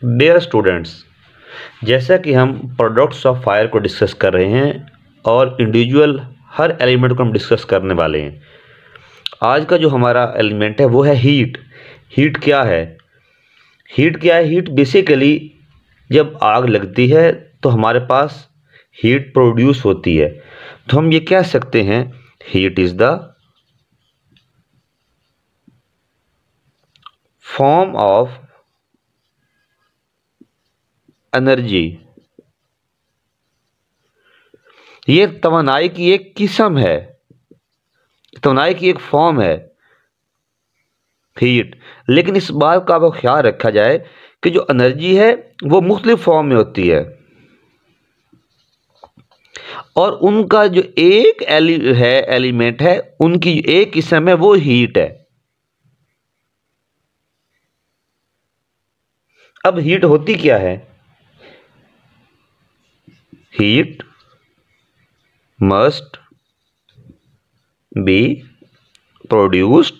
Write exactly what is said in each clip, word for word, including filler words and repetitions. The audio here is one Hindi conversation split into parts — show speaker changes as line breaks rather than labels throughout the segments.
डियर स्टूडेंट्स, जैसा कि हम प्रोडक्ट्स ऑफ फायर को डिस्कस कर रहे हैं और इंडिविजुअल हर एलिमेंट को हम डिस्कस करने वाले हैं। आज का जो हमारा एलिमेंट है वो है हीट। हीट क्या है? हीट क्या है? हीट बेसिकली जब आग लगती है तो हमारे पास हीट प्रोड्यूस होती है, तो हम ये कह सकते हैं heat is the form of energy. ये तवानाई की एक किस्म है, तवानाई की एक फॉर्म है हीट। लेकिन इस बात का अब ख्याल रखा जाए कि जो एनर्जी है वो मुख्तलिफ फॉर्म में होती है और उनका जो एक एलि है एलिमेंट है, उनकी एक किस्म है वो हीट है। अब हीट होती क्या है? Heat must be produced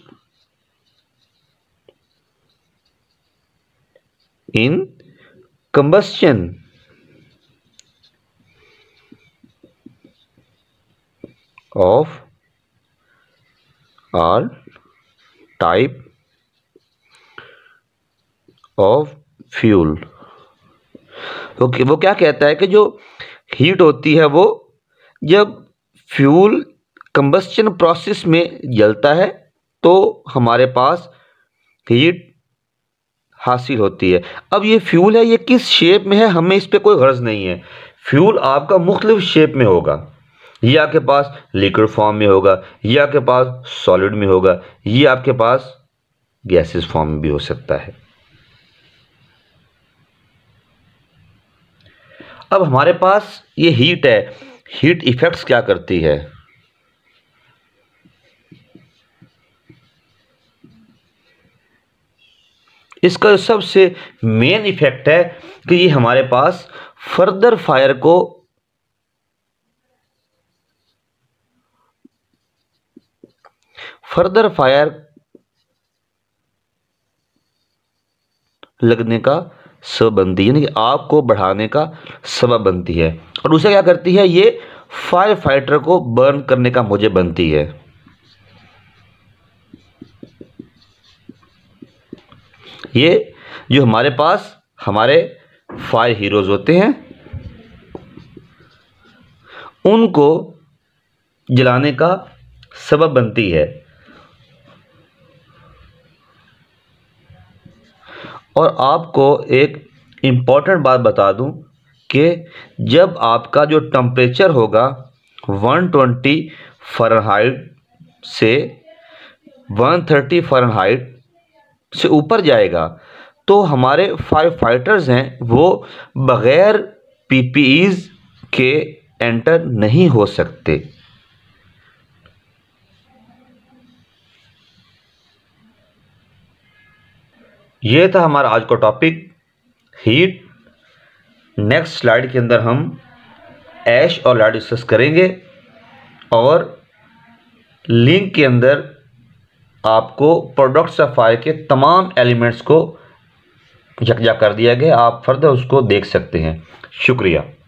in combustion of all type of fuel। Okay, वो क्या कहता है कि जो हीट होती है वो जब फ्यूल कंबस्शन प्रोसेस में जलता है तो हमारे पास हीट हासिल होती है। अब ये फ्यूल है, ये किस शेप में है हमें इस पे कोई गर्ज नहीं है। फ्यूल आपका मुख्तलिफ शेप में होगा, ये आपके पास लिक्विड फॉर्म में होगा, ये आपके पास सॉलिड में होगा, ये आपके पास गैसेस फॉर्म में भी हो सकता है। अब हमारे पास ये हीट है, हीट इफेक्ट्स क्या करती है? इसका सबसे मेन इफेक्ट है कि ये हमारे पास फर्दर फायर को फर्दर फायर लगने का सबब बनती है, यानी कि आग को बढ़ाने का सबब बनती है। और उसे क्या करती है? ये फायर फाइटर को बर्न करने का मुझे बनती है। ये जो हमारे पास हमारे फायर हीरोज होते हैं उनको जलाने का सबब बनती है। और आपको एक इम्पॉर्टेंट बात बता दूं कि जब आपका जो टेम्परेचर होगा एक सौ बीस फ़ारेनहाइट से एक सौ तीस फ़ारेनहाइट से ऊपर जाएगा तो हमारे फायर फाइटर्स हैं वो बग़ैर पीपीईज के एंटर नहीं हो सकते। ये था हमारा आज का टॉपिक हीट। नेक्स्ट स्लाइड के अंदर हम ऐश और लाइट डिस्कस करेंगे और लिंक के अंदर आपको प्रोडक्ट्स ऑफ फायर के तमाम एलिमेंट्स को यकजा कर दिया गया, आप फर्दर उसको देख सकते हैं। शुक्रिया।